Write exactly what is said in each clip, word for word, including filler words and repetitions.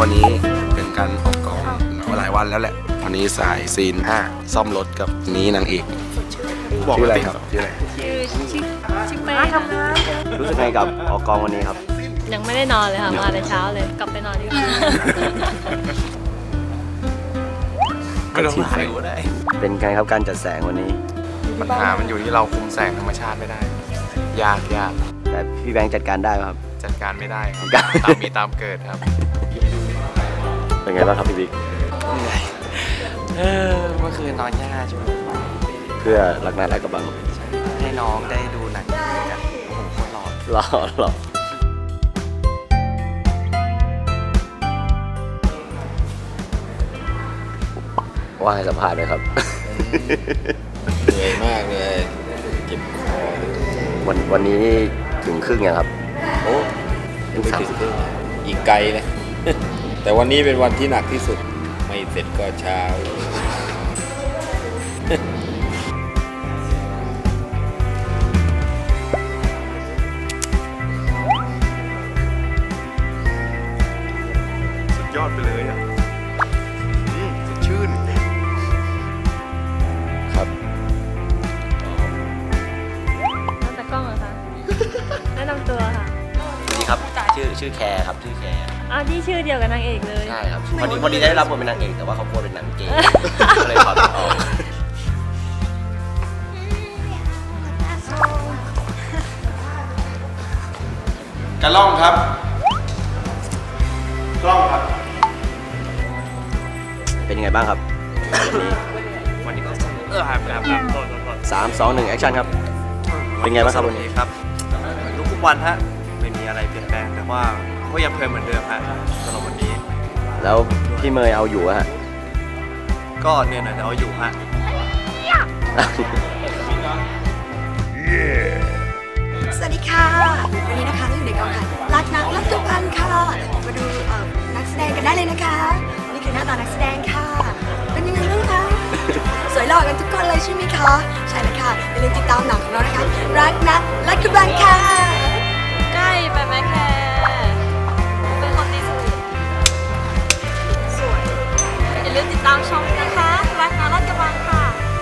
วันนี้เป็นการออกกองหลายวันแล้วแหละวันนี้สายซีนห้าซ่อมรถกับนี้นางเอกชื่ออะไรครับชื่ออะไรชื่อชื่อชื่อเป้ค่ะรู้สึกไงกับออกกองวันนี้ครับยังไม่ได้นอนเลยค่ะมาแต่เช้าเลยกลับไปนอนที่บ้านก็ต้องถ่ายก็ได้เป็นไงครับการจัดแสงวันนี้ปัญหามันอยู่ที่เราคุมแสงธรรมชาติไม่ได้ยากยากแต่พี่แบงค์จัดการได้ครับจัดการไม่ได้ครับตามมีตามเกิดครับเป็นไงบ้างครับพี่บิ๊กเออเมื่อคืนนอนยากใช่ไหมเพื่อรักนารักกระบังให้น้องได้ดูหนังกันโอ้โหโคตรหล่อหล่อหล่อว่าให้สัมภาษณ์เลยครับเหนื่อยมากเลยเจ็บคอวันวันนี้ถึงครึ่งยังครับโอ้ยังไม่ถึงครึ่งอีกไกลเลยแต่วันนี้เป็นวันที่หนักที่สุดไม่เสร็จก็เช้าสุดยอดไปเลยอ่ะสดชื่นครับแล้วแต่กล้องเหรอคะแนะนำตัวค่ะสวัสดีครับชื่อชื่อแคร์ครับชื่อแคร์อ้าวนี่ชื่อเดียวกับนางเอกเลยใช่ครับพอดีพอดีได้รับบทเป็นนางเอกแต่ว่าเขาโพสเป็นหนังเกย์ก็เลยถอดออกกระล่องครับกล้องครับเป็นยังไงบ้างครับวันนี้วันนี้ก็เออครับครับครับสามสองหนึ่งแอคชั่นครับเป็นไงบ้างครับวันนี้ครับทุกทุกวันฮะไม่มีอะไรเปลี่ยนแปลงแต่ว่าก็ยังเพลินเหมือนเดิมฮะสำหรับวันนี้แล้วพี่เมย์เอาอยู่ฮะก็เนียนหน่อยแต่เอาอยู่ฮะสวัสดีค่ะวันนี้นะคะเราอยู่ในกองถ่ายรักนักรักทุกพันค่ะมาดูนักแสดงกันได้เลยนะคะนี่คือหน้าตานักแสดงค่ะเป็นยังไงบ้างคะสวยหล่อกันทุกคนเลยใช่ไหมคะใช่เลยค่ะอย่าลืมติดตามหนังของเรานะคะรักนักรักทุกพันค่ะใกล้ไปไหมแค่เป็นคนดีสุดสวยอย่าลืมติดตามชมนะคะรักนักรักทุกพันค่ะ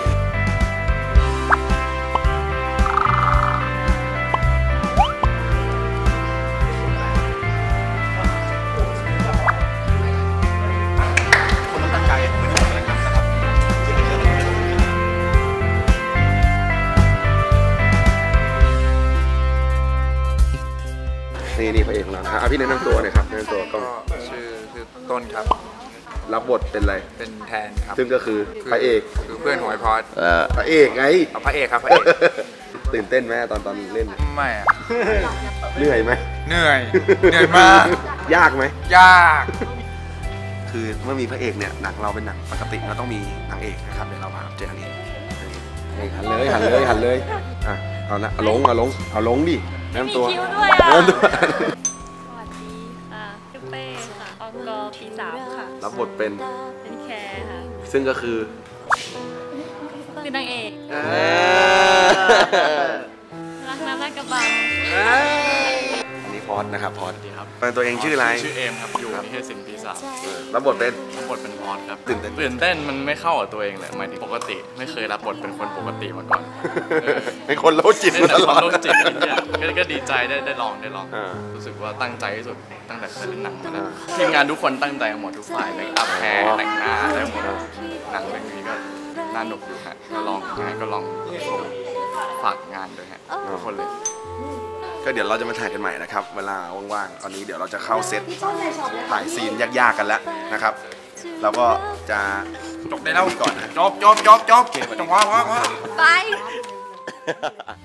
นี่นี่พระเอกของเราครับพี่แนะนำตัวหน่อยครับแนะนำตัวก็ชื่อคือต้นครับรับบทเป็นอะไรเป็นแทนครับซึ่งก็คือพระเอกคือเพื่อนของไอพอดพระเอกไงพระเอกครับพระเอกตื่นเต้นไหมตอนตอนเล่นไม่อะเหนื่อยไหมเหนื่อยเหนื่อยมากยากไหมยากคือเมื่อมีพระเอกเนี่ยหนังเราเป็นหนังปกติเราต้องมีนางเอกนะครับเดี๋ยวเรามาเจอกันเองหันเลยหันเลยหันเลยอ่ะเอาละเอาลงเอาลงเอาลงดิแนะนำตัวมีคิ้วด้วยอ่ะสวัสดีค่ะชื่อเป้ค่ะออกอปีสามค่ะรับบทเป็นเป็นแคร์ค่ะซึ่งก็คือคือนางเอกรักน้ำรักกระบังอันนี้พอดนะครับพอดครับเป็นตัวเองชื่ออะไรชื่อเอมครับอยู่นิเทศศิลป์ปีสามรับบทเป็นรับบทเป็นพอดครับตื่นเต้นตื่นเต้นมันไม่เข้ากับตัวเองเลยหมายถึงปกติไม่เคยรับบทเป็นคนปกติมาก่อนเป็นคนโรคจิตเป็นคนโรคจิตเนี่ยก็ดีใจได้ได้ลองได้ลองรู้สึกว่าตั้งใจที่สุดตั้งแต่เคยเล่นหนังมาแล้วทีมงานทุกคนตั้งใจหมดทุกฝ่ายเลยอัพแพ้แต่งหน้าได้หมดหนังเรื่องนี้ก็น่าหนุกอยู่ฮะก็ลองงานก็ลองฝากงานด้วยฮะทุกคนเลยก็เดี๋ยวเราจะมาถ่ายกันใหม่นะครับเวลาว่างๆตอนนี้เดี๋ยวเราจะเข้าเซตถ่ายซีนยากๆกันแล้วนะครับเราก็จะจบได้แล้วก่อนนะจบจบจบจบจบพอพอพอไป